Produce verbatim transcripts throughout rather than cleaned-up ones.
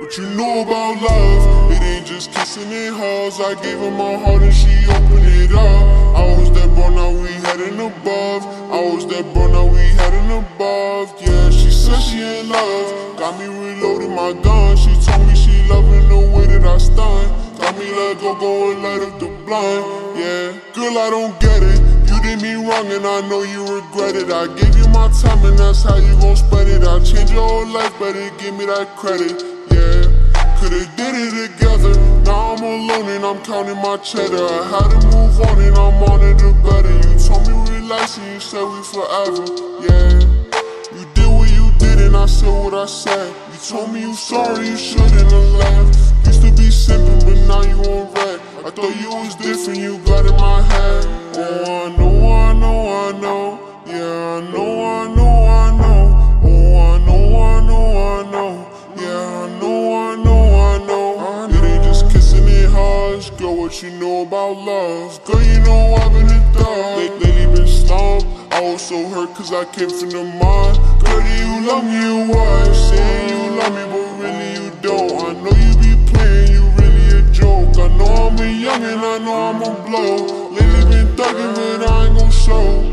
What you know about love? It ain't just kissing and hugs. I gave her my heart and she opened it up. I was that bro, now we heading above. I was that bro, now we heading above. Yeah, she said she in love. Got me reloading my gun. She told me she loving the way that I stun. Got me let go, go and light up the blind. Yeah, girl, I don't get it. You did me wrong and I know you regret it. I gave you my time and that's how you gon' spend it. I changed your whole life, better give me that credit. Yeah, could've did it together. Now I'm alone and I'm counting my cheddar. I had to move on and I'm on it the better. You told me relax and you said we forever. Yeah, you did what you did and I said what I said. You told me you sorry, you shouldn't have left. Used to be simple but now you on red. I thought you was different, you got in my head. Oh, I know, I know, I know. Yeah, I know, I know, I know. Oh, I know, I know, I know. Yeah, I know, I know, I know. It ain't just kissing and hugs. Girl, what you know about love? Girl, you know I've been a thug. Lately been slumped. I was so hurt cause I came from the mud. Girl, do you love me or what? Saying you love me but really you don't. I know you be playing, you really a joke. I know I'm a young and I know I'm a blow. Lately been thugging but I ain't gon' show.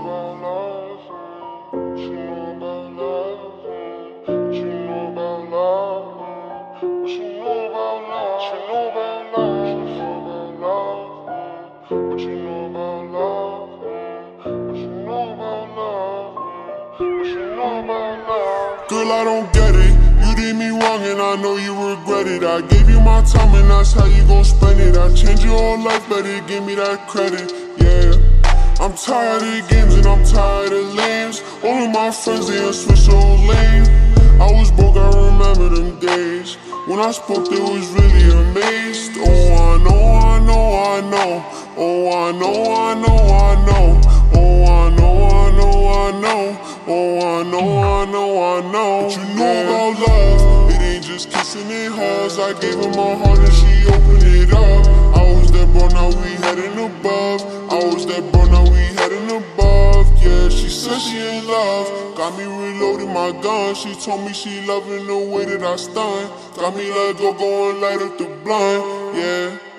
What you know about love? What you know about love? What you know about love? Girl, I don't get it. You did me wrong and I know you regret it. I gave you my time and that's how you gon' spend it. I changed your whole life, better give me that credit. Yeah, I'm tired of games and I'm tired of lames. All of my friends, they done switched so lame. I was broke, I remember them days. When I spoke, they was really amazed. Oh, I know, I know, I know. Oh, I know, I know, I know. Oh, I know, I know, I know. Oh, I know, I know, I know. What you know about love? It ain't just kissing and hugs. I gave her my heart and she opened it up. I was that bro, now we heading above. I was that bro, now we heading above. Yeah, she said she in love. Got me reloading my gun. She told me she loving the way that I stun. Got me let go, go and light up the blind. Yeah.